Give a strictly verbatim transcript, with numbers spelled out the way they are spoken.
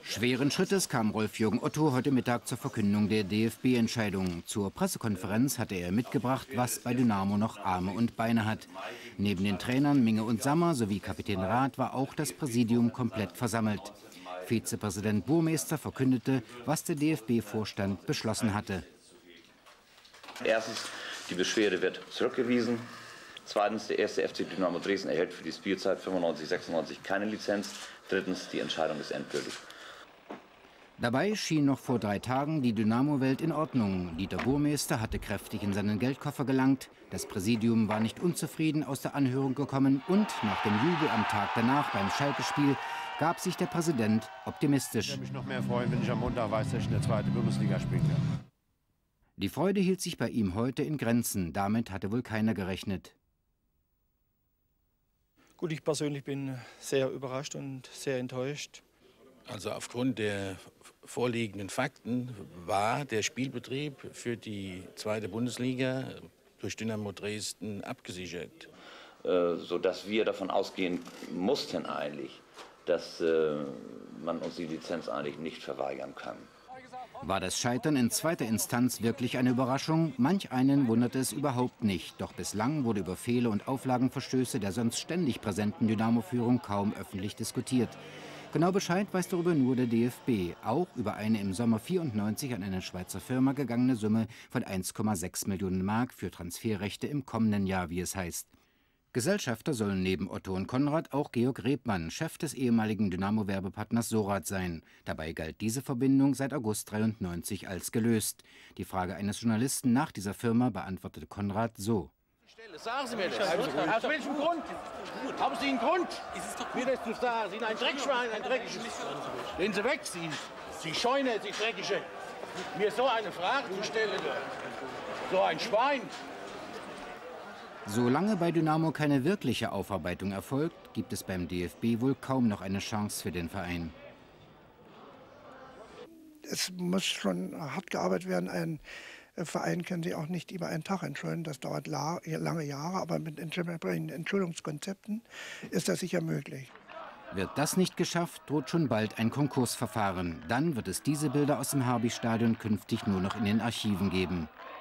Schweren Schrittes kam Rolf-Jürgen Otto heute Mittag zur Verkündung der D F B-Entscheidung. Zur Pressekonferenz hatte er mitgebracht, was bei Dynamo noch Arme und Beine hat. Neben den Trainern Minge und Sammer sowie Kapitän Rath war auch das Präsidium komplett versammelt. Vizepräsident Burmester verkündete, was der D F B-Vorstand beschlossen hatte. Erstens, die Beschwerde wird zurückgewiesen. Zweitens, der erste F C Dynamo Dresden erhält für die Spielzeit fünfundneunzig sechsundneunzig keine Lizenz. Drittens, die Entscheidung ist endgültig. Dabei schien noch vor drei Tagen die Dynamo-Welt in Ordnung. Dieter Burmester hatte kräftig in seinen Geldkoffer gelangt. Das Präsidium war nicht unzufrieden aus der Anhörung gekommen. Und nach dem Jubel am Tag danach beim Schalke-Spiel gab sich der Präsident optimistisch. Ich würde mich noch mehr freuen, wenn ich am Montag weiß, dass ich in der zweiten Bundesliga spielen kann. Die Freude hielt sich bei ihm heute in Grenzen. Damit hatte wohl keiner gerechnet. Gut, ich persönlich bin sehr überrascht und sehr enttäuscht. Also aufgrund der vorliegenden Fakten war der Spielbetrieb für die zweite Bundesliga durch Dynamo Dresden abgesichert. Äh, sodass wir davon ausgehen mussten eigentlich, dass äh, man uns die Lizenz eigentlich nicht verweigern kann. War das Scheitern in zweiter Instanz wirklich eine Überraschung? Manch einen wunderte es überhaupt nicht. Doch bislang wurde über Fehler und Auflagenverstöße der sonst ständig präsenten Dynamo-Führung kaum öffentlich diskutiert. Genau Bescheid weiß darüber nur der D F B, auch über eine im Sommer vierundneunzig an eine Schweizer Firma gegangene Summe von eins Komma sechs Millionen Mark für Transferrechte im kommenden Jahr, wie es heißt. Gesellschafter sollen neben Otto und Konrad auch Georg Rebmann, Chef des ehemaligen Dynamo-Werbepartners Sorath, sein. Dabei galt diese Verbindung seit August dreiundneunzig als gelöst. Die Frage eines Journalisten nach dieser Firma beantwortete Konrad so. Sagen Sie mir das. Aus welchem Grund? Haben Sie einen Grund? Wie das zu sagen? Sie sind ein Dreckschwein, ein dreckiges. Gehen Sie weg, Sie, Sie Scheune, Sie Dreckige. Mir so eine Frage zu stellen. So ein Schwein. Solange bei Dynamo keine wirkliche Aufarbeitung erfolgt, gibt es beim D F B wohl kaum noch eine Chance für den Verein. Es muss schon hart gearbeitet werden. Ein Verein können Sie auch nicht über einen Tag entschuldigen. Das dauert lange Jahre, aber mit entsprechenden Entschuldigungskonzepten ist das sicher möglich. Wird das nicht geschafft, droht schon bald ein Konkursverfahren. Dann wird es diese Bilder aus dem Harby-Stadion künftig nur noch in den Archiven geben.